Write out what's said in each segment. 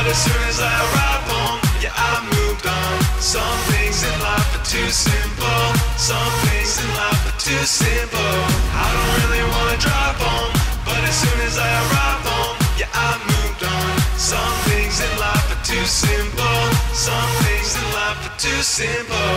as soon as I arrive home, yeah, I moved on. Some things in life are too simple. Some things in life are too simple. I don't really wanna drive home, but as soon as I arrive home, yeah, I moved on. Some things in life are too simple. Some things in life are too simple.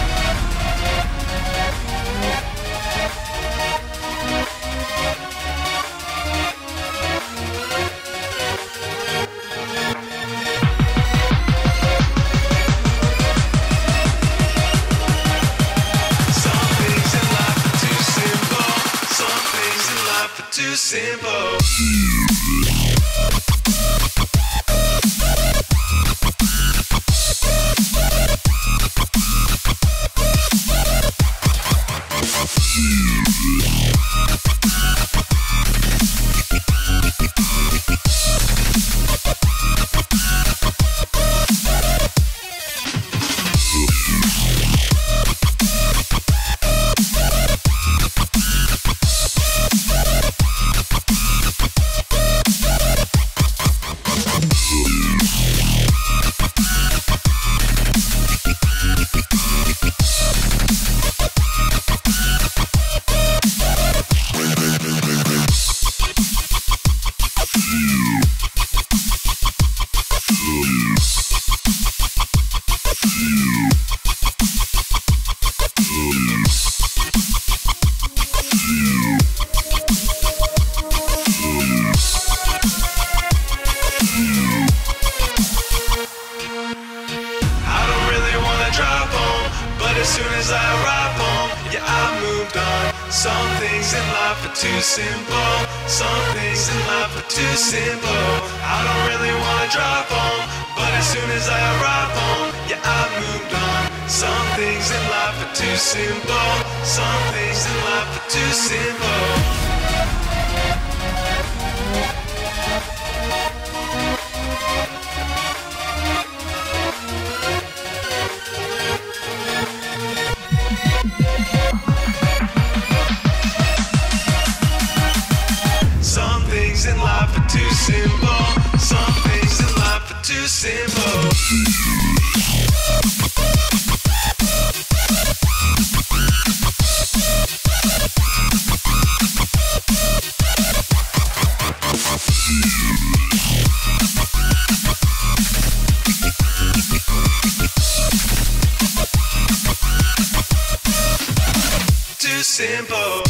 Too simple. Too simple. Some things in life are too simple. I don't really wanna drive home, but as soon as I arrive home, yeah, I moved on. Some things in life are too simple. Some things in life are too simple. Some things in life are too simple. Some things in life are too simple. Too simple.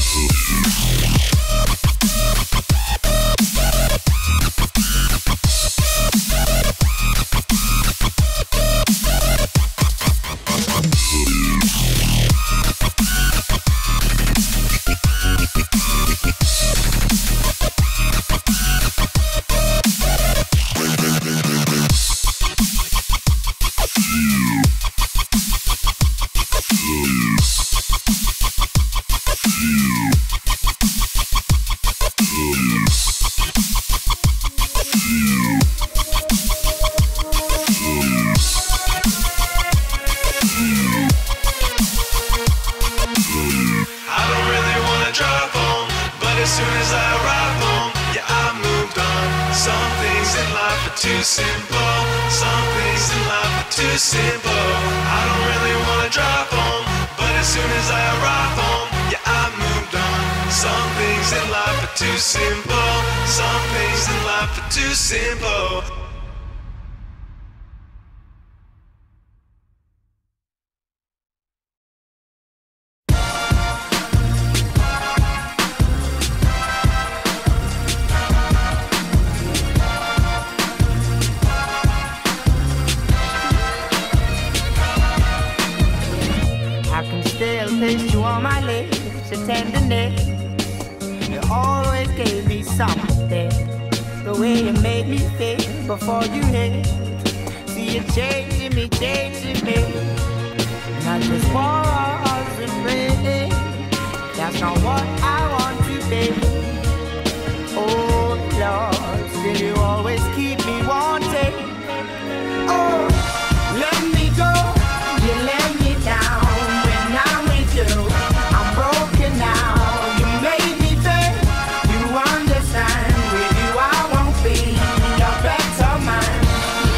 Too simple. Some things in life are too simple. I don't really wanna drive home, but as soon as I arrive home, yeah, I moved on. Some things in life are too simple. Some things in life are too simple. Taste you on my lips, your tenderness. You always gave me something. The way you made me feel before you hit. See you changing me, changing me. Not just walls and pretty. That's not what I want to be. Oh Lord, still you always keep me wanting. Oh, let me go, you let me down. I'm broken now. You made me think. You understand. With you I won't be a better man.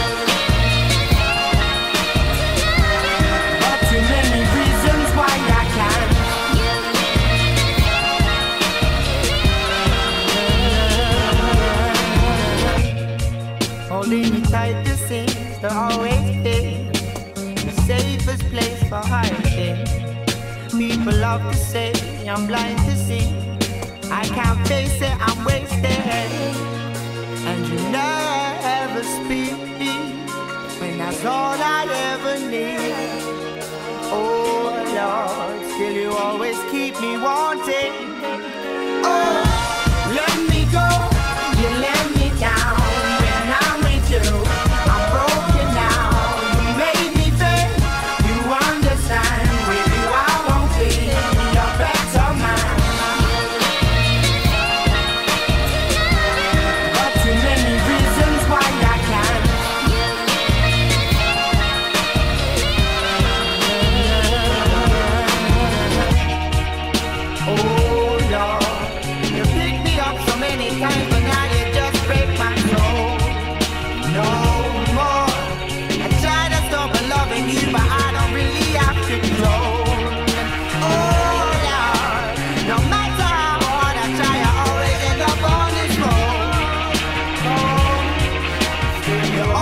Holding you tight, the seems to always be the safest place for hiding. People love to say I'm blind to see. I can't face it, I'm wasted. And you never speak when that's all I ever need. Oh Lord, still you always keep me wanting. Oh, let me go, you let me down. When I'm with you, I'm broken now. You made me fail, you understand. With you I won't be a better man. But too many reasons why I can't. Oh Lord, you picked me up so many times, but now you just break my soul. No more. I try to stop loving you, but I don't really have control. Oh Lord, no matter how hard I try, I always end up on this road. Oh, still you